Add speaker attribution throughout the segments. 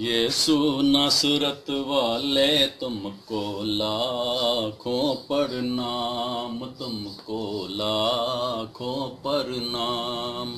Speaker 1: यीशु नसरत वाले तुमको लाखों प्रणाम, तुमको लाखों प्रणाम।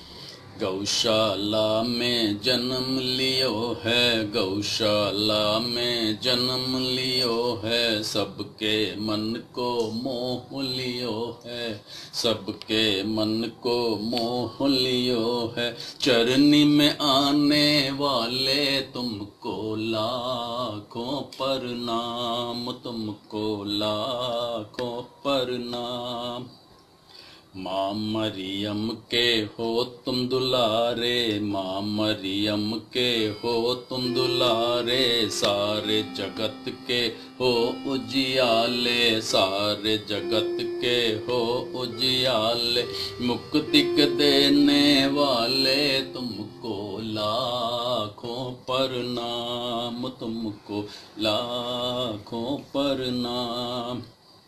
Speaker 1: गौशाला में जन्म लियो है, गौशाला में जन्म लियो है, सबके मन को मोह लियो है, सबके मन को मोह लियो है। चरनी में आने वाले तुमको लाखों प्रणाम, तुमको लाखों प्रणाम। माँ मरियम के हो तुम दुलारे, माँ मरियम के हो तुम दुलारे, सारे जगत के हो उजियाले, सारे जगत के हो उजियाले। मुक्ति के देने वाले तुमको लाखों प्रणाम, तुमको लाखों प्रणाम।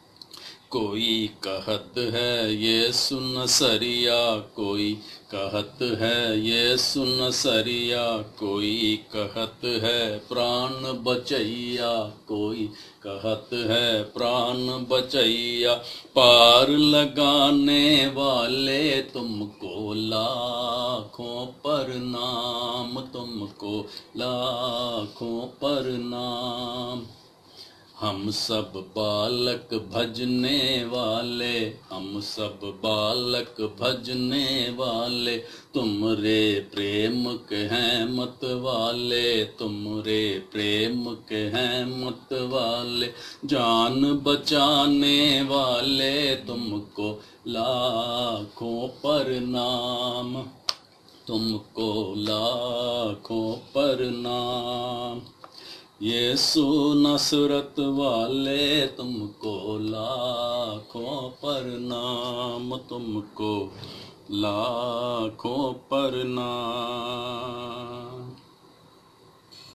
Speaker 1: कोई कहत है यीशु नसरिया, कोई कहत है यीशु नसरिया, कोई कहत है प्राण बचैया, कोई कहत है प्राण बचैया। पार लगाने वाले तुमको लाखों प्रणाम, तुमको लाखों प्रणाम। हम सब बालक भजने वाले, हम सब बालक भजने वाले, तुमरे प्रेम के हैं मत वाले, तुमरे प्रेम के हैं मत वाले। जान बचाने वाले तुमको लाखों प्रणाम, तुमको लाखों प्रणाम। यीशु नसरत वाले तुमको लाखों प्रणाम, तुमको लाखों प्रणाम।